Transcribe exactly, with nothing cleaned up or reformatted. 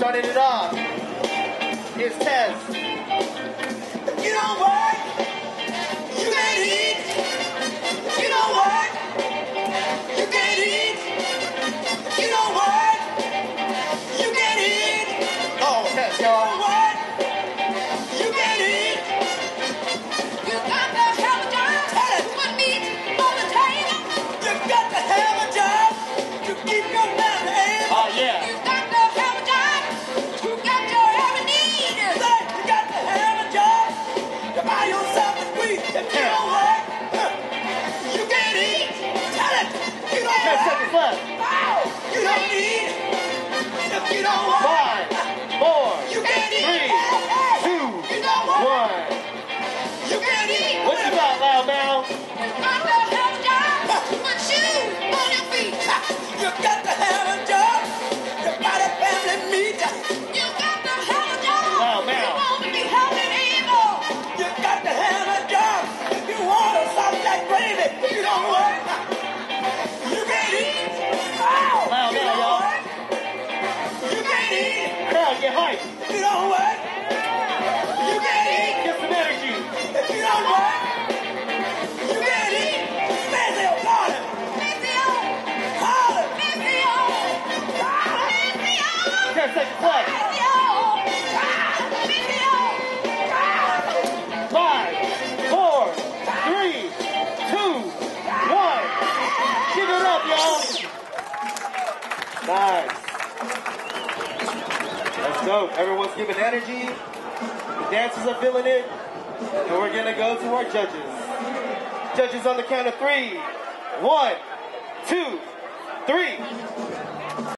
starting it off. Here's Tez. You don't work, you can't eat. You don't work, you can't eat. You don't work, you can't eat. Oh, Tez, You y'all. don't work, you can't eat. You got to have a job to put meat on the table. You got to have a job to keep your family able. Oh, yeah. You got to have a job to get your every need. Say, you got to have a job to buy yourself a sweet. If you don't work, you can't eat. Tell it. You don't Ten work. seconds left. Wow. You don't eat. If you don't work, Five, four, you can't eat. three, Hey, hey. two, You don't work. one. You can't eat. What you got, Loud Mouth? You got to have a job to put shoes on your feet. You got to have a job to buy the family meat. You got to have a job Loud if you Mouth. want to be healthy and able. You got to have a job if you want to soft like gravy. If you don't work, you can't eat. Ow. Loud You Mouth, don't y'all. work. You can't eat. Crowd, get hype. If you don't work, you can't eat. Get some energy. If you don't work, you can't eat. Fancy old Carter. Fancy old Carter. Fancy old Carter. Fancy old. Ten seconds left. Fancy old Fancy old Carter. Five, four, three, two, one. Give it up, y'all. Nice. Let's go. Everyone's giving energy. The dancers are feeling it. And we're going to go to our judges. Judges on the count of three. One, two, three.